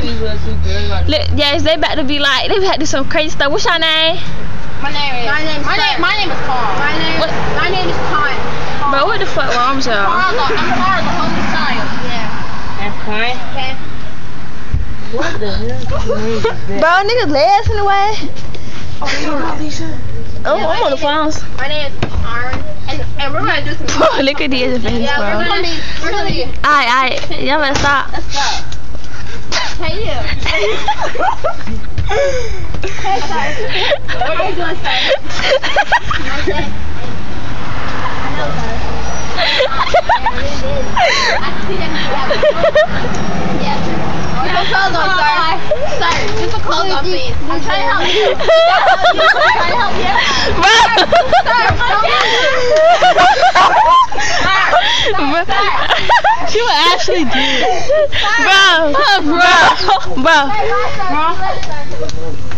Look, yes, they about to be like, they about to do some crazy stuff. What's your name? My name is Carl. My name is Kyle. Bro, what the fuck wrong with y'all? I'm Carl, the only child. Yeah. That's fine. Okay. What the hell is that? Bro, niggas legs in the way. Oh, I'm on the phones. My name is Aaron, and we're gonna do some. Bro, look at these things, bro. We're gonna be. Alright, y'all better stop. Let's go. Hey you. Hey guys. What are you doing, sir? Keep a clothes on, sir. Sir, keep a clothes on, please. I'm trying to help you. I'm trying to help you. She would actually do it. Bro.